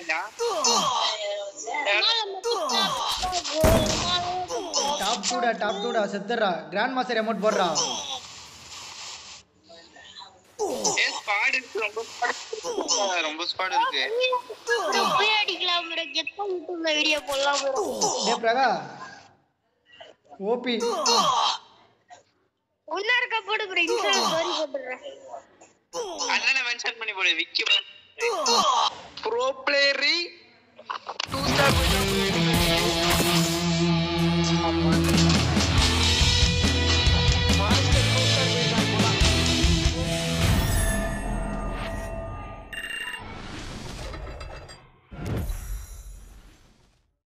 top 2டா செத்துறா grand master amount போடுறா ரொம்ப ஸ்குவாட் இருக்கு போய் அடிக்கலாம் bro கெத்த யூடியூப்ல வீடியோ போடலாம் bro டேய் பிரகா ஓபி ஒண்ணா இருக்க போடு bro இன்ஸ்டா ஸ்டோரி போட்டுறேன் அண்ணனை மென்ஷன் பண்ணி போடு விக்கி ப்ரோ பிளேயர் 2 ஸ்டார்